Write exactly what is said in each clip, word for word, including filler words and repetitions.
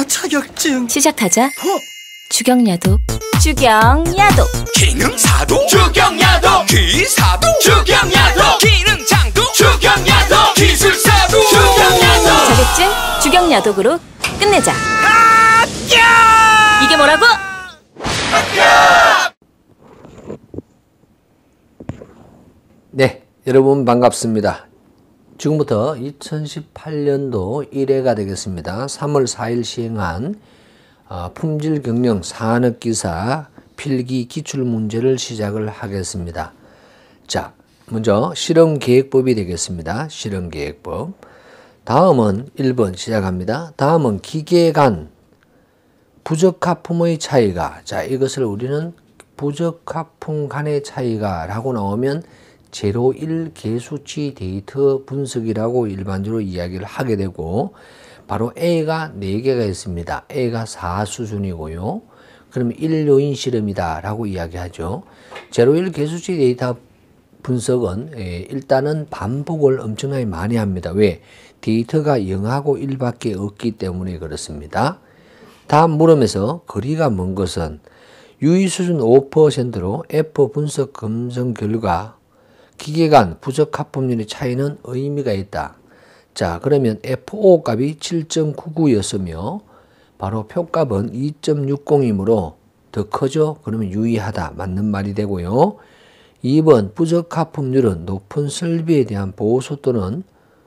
자격증. 시작하자. 어? 주경야도. 주경야도. 기능사도. 주경야도. 기사도. 주경야도. 기능장도. 주경야도. 기술사도. 주경야도. 자격증 주경야독으로 끝내자. 아! 야! 이게 뭐라고? 네, 여러분 반갑습니다. 지금부터 이천십팔 년도 일 회가 되겠습니다. 삼월 사일 시행한 품질경영 산업기사 필기 기출문제를 시작을 하겠습니다. 자, 먼저 실험계획법이 되겠습니다. 실험계획법. 다음은 일 번 시작합니다. 다음은 기계 간 부적합품의 차이가, 자, 이것을 우리는 부적합품 간의 차이가 라고 나오면 제로 일 계수치 데이터 분석이라고 일반적으로 이야기를 하게 되고, 바로 A가 네 개가 있습니다. A가 사 수준이고요. 그러면 일 요인 실험이다 라고 이야기하죠. 제로 일 계수치 데이터 분석은 일단은 반복을 엄청나게 많이 합니다. 왜? 데이터가 영하고 일밖에 없기 때문에 그렇습니다. 다음 물음에서 거리가 먼 것은 유의 수준 오 퍼센트로 F 분석 검증 결과 기계 간 부적합품률의 차이는 의미가 있다. 자, 그러면 에프 오 값이 칠 점 구구였으며 바로 표값은 이 점 육공이므로 더 커져? 그러면 유의하다. 맞는 말이 되고요. 이 번 부적합품률은 높은 설비에 대한 보수 또는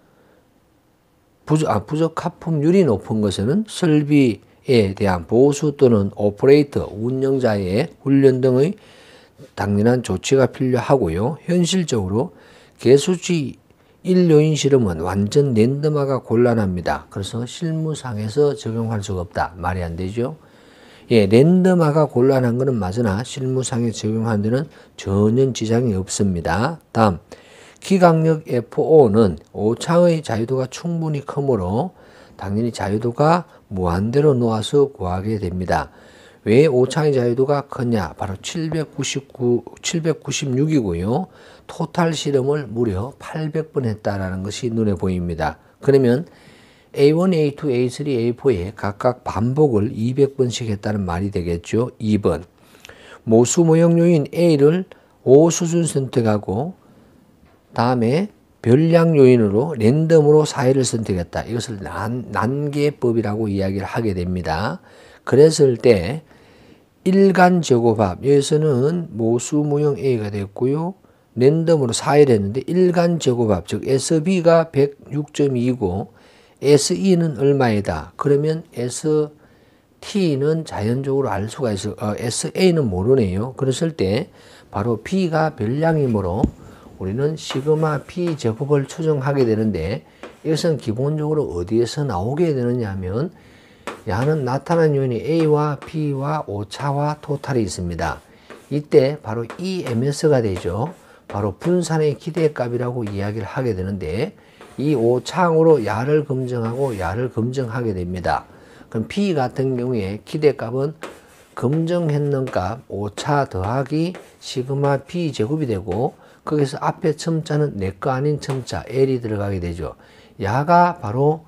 부적, 아, 부적합품률이 높은 것은 설비에 대한 보수 또는 오퍼레이터, 운영자의 훈련 등의 당연한 조치가 필요하고요. 현실적으로 계수치 일 요인 실험은 완전 랜덤화가 곤란합니다. 그래서 실무상에서 적용할 수가 없다. 말이 안 되죠. 예, 랜덤화가 곤란한 것은 맞으나 실무상에 적용하는 데는 전혀 지장이 없습니다. 다음, 기강력 에프 오는 오차의 자유도가 충분히 크므로 당연히 자유도가 무한대로 놓아서 구하게 됩니다. 왜 오차의 자유도가 크냐? 바로 칠백구십구, 칠백구십육이고요. 토탈 실험을 무려 팔백 번 했다라는 것이 눈에 보입니다. 그러면 에이 원, 에이 투, 에이 쓰리, 에이 포에 각각 반복을 이백 번씩 했다는 말이 되겠죠. 이 번. 모수 모형 요인 A를 오 수준 선택하고 다음에 별량 요인으로 랜덤으로 사 회를 선택했다. 이것을 난, 난계법이라고 이야기를 하게 됩니다. 그랬을 때 일간 제곱합, 여기서는 모수 모형 A가 됐고요. 랜덤으로 사 회를 했는데 일간 제곱합, 즉 에스비가 백육 점 이고 에스이는 얼마이다. 그러면 에스티는 자연적으로 알 수가 있어. 어, 에스에이는 모르네요. 그랬을 때 바로 B가 별량이므로 우리는 시그마 P 제곱을 추정하게 되는데, 이것은 기본적으로 어디에서 나오게 되느냐 하면 야는 나타난 요인이 A와 B와 오차와 토탈이 있습니다. 이때 바로 이 엠에스가 되죠. 바로 분산의 기대값이라고 이야기를 하게 되는데, 이 오차항으로 야를 검증하고 야를 검증하게 됩니다. 그럼 B 같은 경우에 기대값은 검증했는 값 오차 더하기 시그마 B 제곱이 되고, 거기서 앞에 첨자는 내 거 아닌 첨자 L이 들어가게 되죠. 야가 바로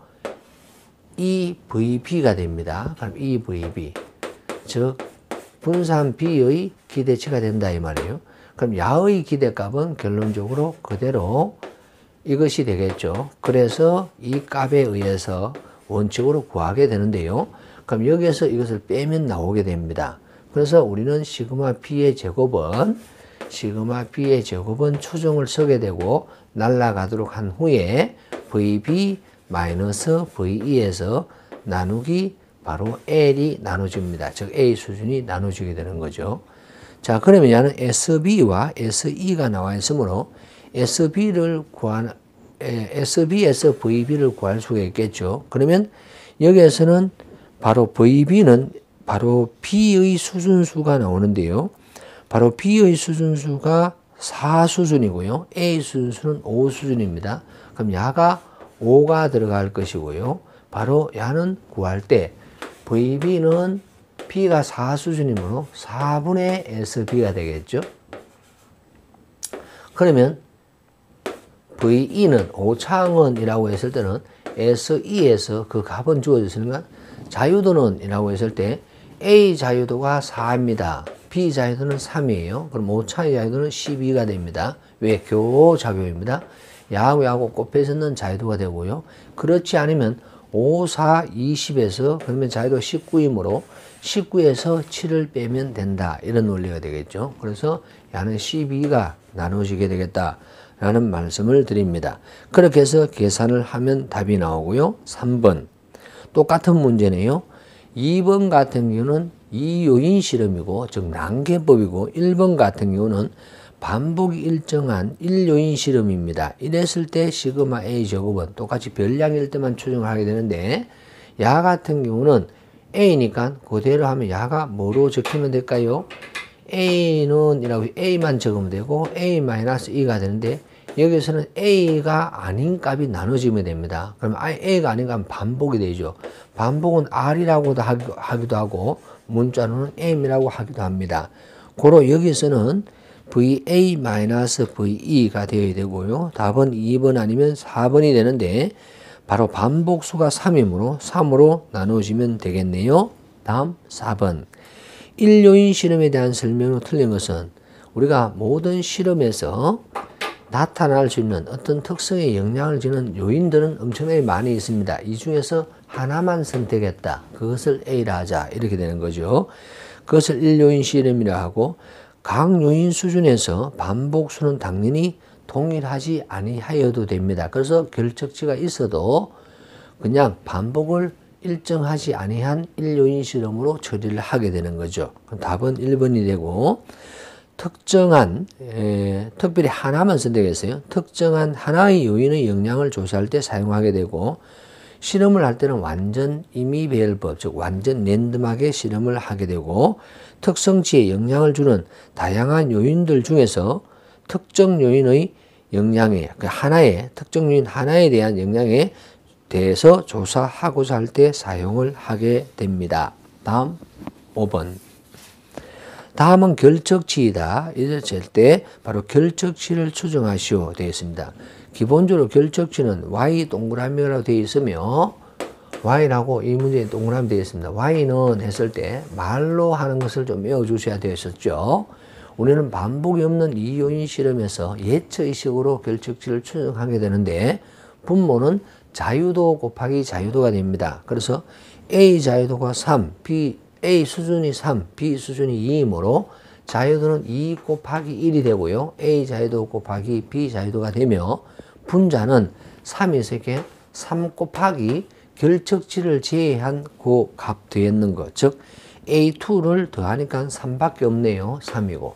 이 브이 비가 됩니다. 그럼 이 브이 비, 즉 분산 B의 기대치가 된다 이 말이에요. 그럼 야의 기대값은 결론적으로 그대로 이것이 되겠죠. 그래서 이 값에 의해서 원칙으로 구하게 되는데요. 그럼 여기에서 이것을 빼면 나오게 됩니다. 그래서 우리는 시그마 P의 제곱은 시그마 B의 제곱은 추정을 쓰게 되고 날아가도록 한 후에 브이 비 마이너스 브이 이에서 나누기 바로 L이 나눠집니다. 즉 A 수준이 나눠지게 되는 거죠. 자, 그러면 얘는 에스비와 에스이가 나와 있으므로 에스비를 구한, 에스비에서 브이 비를 구할 수가 있겠죠. 그러면 여기에서는 바로 브이 비는 바로 B의 수준수가 나오는데요. 바로 B의 수준수가 사 수준이고요. A 수준수는 오 수준입니다. 그럼 야가 오가 들어갈 것이고요. 바로 야는 구할 때 브이 비는 B가 사 수준이므로 사분의 에스비가 되겠죠. 그러면 브이 이는 오차항원이라고 했을 때는 에스이에서 그 값은 주어졌으니까 자유도는 이라고 했을 때 A 자유도가 사입니다. B 자유도는 삼이에요. 그럼 오차의 자유도는 십이가 됩니다. 왜? 교차교입니다. 야하고 야하고 곱해서 넣는 자유도가 되고요. 그렇지 않으면 오, 사, 이십에서 그러면 자유도 십구이므로 십구에서 칠을 빼면 된다. 이런 원리가 되겠죠. 그래서 야는 십이가 나눠지게 되겠다. 라는 말씀을 드립니다. 그렇게 해서 계산을 하면 답이 나오고요. 삼 번 똑같은 문제네요. 이 번 같은 경우는 이요인 실험이고 즉 난개법이고 일 번 같은 경우는 반복이 일정한 일요인 실험입니다. 이랬을 때 시그마 A 제곱은 똑같이 별량일 때만 추정하게 되는데 야 같은 경우는 A니까 그대로 하면 야가 뭐로 적히면 될까요? A는 이라고 A만 적으면 되고 A 마이너스 이가 되는데 여기서는 A가 아닌 값이 나눠지면 됩니다. 그럼 A가 아닌 값은 반복이 되죠. 반복은 R이라고도 하기도 하고 문자로는 M이라고 하기도 합니다. 고로 여기서는 브이에이-브이이가 되어야 되고요. 답은 이 번 아니면 사 번이 되는데 바로 반복수가 삼이므로 삼으로 나누어지면 되겠네요. 다음 사 번 일요인 실험에 대한 설명으로 틀린 것은 우리가 모든 실험에서 나타날 수 있는 어떤 특성에 영향을 주는 요인들은 엄청나게 많이 있습니다. 이 중에서 하나만 선택했다. 그것을 A라 하자. 이렇게 되는 거죠. 그것을 일요인 실험이라 하고 각 요인 수준에서 반복수는 당연히 동일하지 아니하여도 됩니다. 그래서 결적치가 있어도 그냥 반복을 일정하지 아니한 일요인 실험으로 처리를 하게 되는 거죠. 그럼 답은 일 번이 되고 특정한 에, 특별히 하나만 선택했어요. 특정한 하나의 요인의 영향을 조사할 때 사용하게 되고 실험을 할 때는 완전 임의배열법, 즉 완전 랜덤하게 실험을 하게 되고 특성치에 영향을 주는 다양한 요인들 중에서 특정 요인의 영향에 그 하나의 특정 요인 하나에 대한 영향에 대해서 조사하고자 할 때 사용을 하게 됩니다. 다음 오 번. 다음은 결적치이다. 이랬을 때 바로 결적치를 추정하시오 되어 있습니다. 기본적으로 결적치는 Y 동그라미라고 되어 있으며 Y라고 이 문제에 동그라미 되어 있습니다. Y는 했을 때 말로 하는 것을 좀 외워주셔야 되었었죠. 우리는 반복이 없는 이요인 실험에서 예처의식으로 결적치를 추정하게 되는데 분모는 자유도 곱하기 자유도가 됩니다. 그래서 A 자유도가 삼, B, A 수준이 삼, B 수준이 이이므로 자유도는 이 곱하기 일이 되고요. A 자유도 곱하기 B 자유도가 되며 분자는 삼이 있게 삼 곱하기 결적치를 제외한 그 값 되어 있는 것. 즉 에이 투를 더하니까 삼밖에 없네요. 삼이고.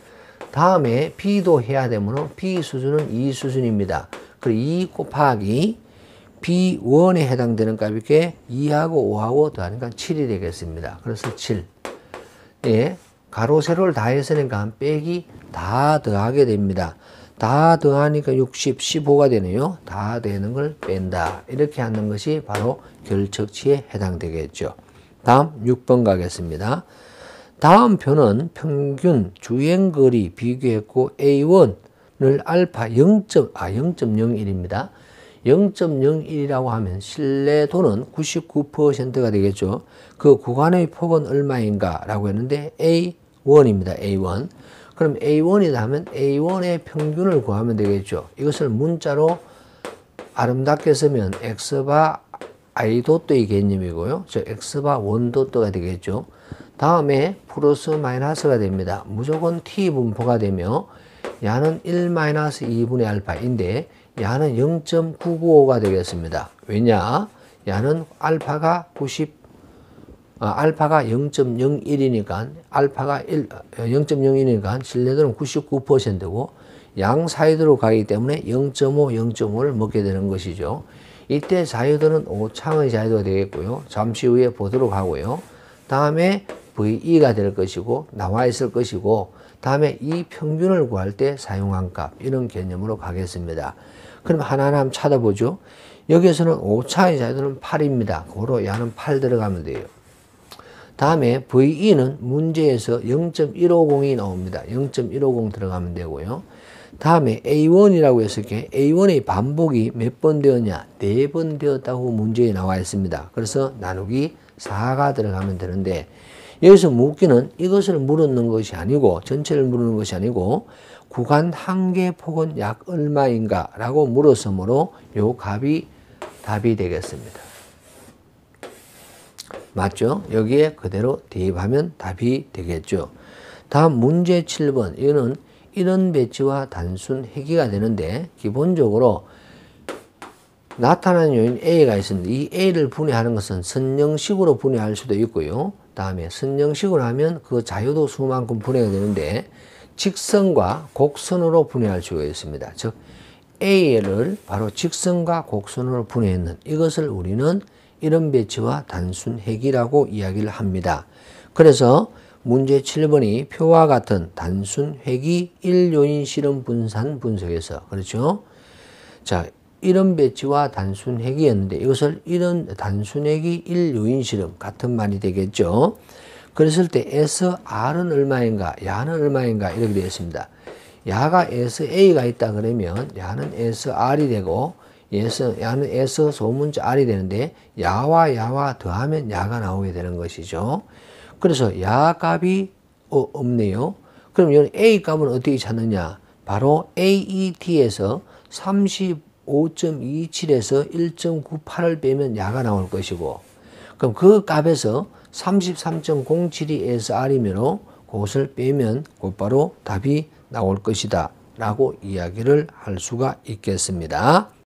다음에 B도 해야 되므로 B 수준은 이 수준입니다. 그리고 이 곱하기 비 원에 해당되는 값이게 이하고 오하고 더하니까 칠이 되겠습니다. 그래서 칠. 예, 가로 세로를 다 했으니까 빼기 다 더하게 됩니다. 다 더하니까 육십, 십오가 되네요. 다 되는 걸 뺀다. 이렇게 하는 것이 바로 결적치에 해당되겠죠. 다음 육 번 가겠습니다. 다음 표는 평균 주행거리 비교했고 에이 원을 알파 영. 아, 영 점 영일입니다. 영 점 영일이라고 하면 신뢰도는 구십구 퍼센트가 되겠죠. 그 구간의 폭은 얼마인가 라고 했는데 에이 원입니다. 에이 원. 그럼 에이 원이다 하면 에이 원의 평균을 구하면 되겠죠. 이것을 문자로 아름답게 쓰면 X바 I 도또의 개념이고요. 즉 X바 원 도또가 되겠죠. 다음에 플러스 마이너스가 됩니다. 무조건 T 분포가 되며 야는 일 마이너스 이분의 알파인데 야는 영 점 구구오가 되겠습니다. 왜냐? 야는 알파가 구십, 아, 알파가 영 점 영일이니까 알파가 영 점 영이니까 신뢰도는 구십구 퍼센트고 양 사이드로 가기 때문에 영 점 오, 영 점 오를 먹게 되는 것이죠. 이때 자유도는 오차의 자유도가 되겠고요. 잠시 후에 보도록 하고요. 다음에 브이이가 될 것이고 나와 있을 것이고 다음에 이 평균을 구할 때 사용한 값 이런 개념으로 가겠습니다. 그럼 하나하나 한번 찾아보죠. 여기에서는 오차의 자유도는 팔입니다. 고로 야는 팔 들어가면 돼요. 다음에 브이이는 문제에서 영 점 일오공이 나옵니다. 영 점 일오공 들어가면 되고요. 다음에 에이 원이라고 했을 때 에이 원의 반복이 몇 번 되었냐? 네 번 되었다고 문제에 나와 있습니다. 그래서 나누기 사가 들어가면 되는데 여기서 묻기는 이것을 물었는 것이 아니고 전체를 물는 것이 아니고 구간 한계 폭은 약 얼마인가 라고 물었으므로 요 값이 답이 되겠습니다. 맞죠? 여기에 그대로 대입하면 답이 되겠죠. 다음 문제 칠 번. 이거는 이런 배치와 단순 회귀가 되는데 기본적으로 나타나는 요인 A가 있습니다. 이 A를 분해하는 것은 선형식으로 분해할 수도 있고요. 다음에 선형식으로 하면 그 자유도 수만큼 분해가 되는데 직선과 곡선으로 분해할 수가 있습니다. 즉 A를 바로 직선과 곡선으로 분해했는 이것을 우리는 이런 배치와 단순 회귀라고 이야기를 합니다. 그래서 문제 칠 번이 표와 같은 단순 회귀 일 요인 실험 분산 분석에서 그렇죠? 자, 이런 배치와 단순 회귀였는데 이것을 이런 단순 회귀 일 요인 실험 같은 말이 되겠죠. 그랬을 때 S R은 얼마인가, 야는 얼마인가 이렇게 되어 있습니다. 야가 S A가 있다 그러면 야는 S R이 되고 S, 야는 S 소문자 R이 되는데 야와 야와 더하면 야가 나오게 되는 것이죠. 그래서 야 값이 어, 없네요. 그럼 이건 A 값은 어떻게 찾느냐? 바로 에이이티에서 삼십오 점 이칠에서 일 점 구팔을 빼면 야가 나올 것이고 그럼 그 값에서 삼십삼 점 공칠이 에스알이므로 그것을 빼면 곧바로 답이 나올 것이다 라고 이야기를 할 수가 있겠습니다.